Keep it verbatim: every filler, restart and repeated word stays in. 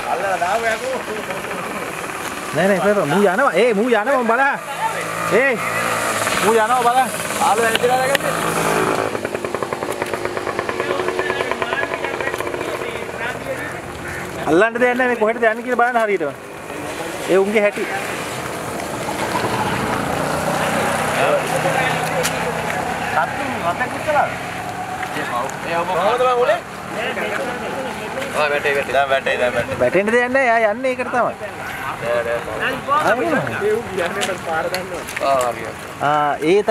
අල්ලලා දාපු යකෝ. නෑ නෑ ඉතින් මූ යනවා. ඒ මූ යනවා මම බලන්න. ඒ මූ යනවා බලන්න. ආලු ඇවිදලා නැගන්නේ. අල්ලන්න දෙයක් නෑ මේ කොහෙටද යන්නේ කියලා බලන්න හරියටම. ඒ උන්ගේ හැටි. සත්තු රටක් ඉස්සලා. ඒ ඔබ කොහොමද බං උනේ? ආ වැටේ වැටේ. දැන් වැටේ දැන් වැටේ. වැටෙන්න දෙයක් නෑ. යා යන්නේ ඒකට තමයි. නෑ නෑ. ඒ උ කියන්නේ පාර දන්නවා. ආ හරියට. ආ ඒ